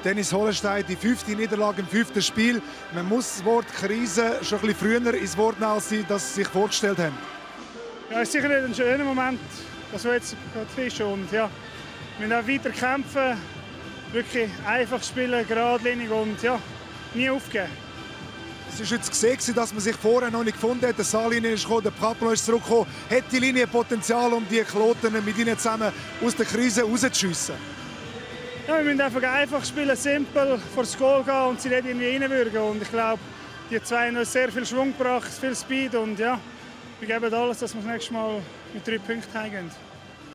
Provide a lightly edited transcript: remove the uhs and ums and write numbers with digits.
Dennis Hollenstein, die 5. Niederlage im 5. Spiel. Man muss das Wort Krise schon ein bisschen früher ins Wort nehmen, als Sie das sich vorgestellt haben. Ja, es ist sicher nicht ein schöner Moment, dass wir jetzt gerade ist. Und ja, wir müssen auch weiter kämpfen, wirklich einfach spielen, geradlinig und ja, nie aufgeben. Es war jetzt gesehen, dass man sich vorher noch nicht gefunden hat. Der Saarlinie ist gekommen, der Paplo ist zurückgekommen. Hat die Linie Potenzial, um die Kloten mit ihnen zusammen aus der Krise rauszuschiessen? Ja, wir müssen einfach spielen, simpel vor das Goal gehen und sie nicht irgendwie reinwürgen. Und ich glaube, die zwei haben uns sehr viel Schwung gebracht, viel Speed und ja, wir geben alles, dass wir das nächste Mal mit 3 Punkten heimgehen.